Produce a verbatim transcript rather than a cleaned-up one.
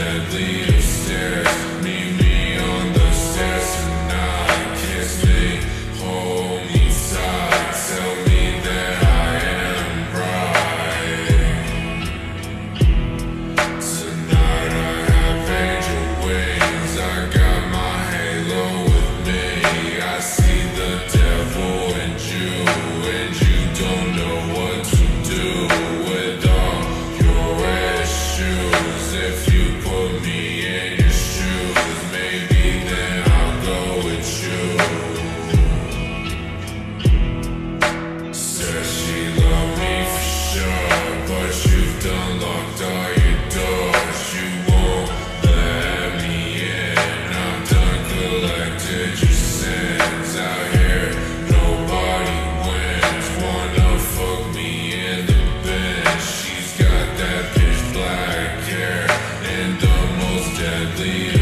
deadly upstairs. Meet me on the stairs tonight. Kiss me, hold me tight. Tell me that I am right. Tonight I have angel wings. I got my halo with me. I see the devil in you, and you don't know what to do with all your issues. If you put me in your shoes, maybe then I'll go with you. Said she loved me for sure, but you've done locked all your doors. You won't let me in. I've done collected your sins. Out here nobody wins. Wanna fuck me in the bench. She's got that pitch black hair and the most deadly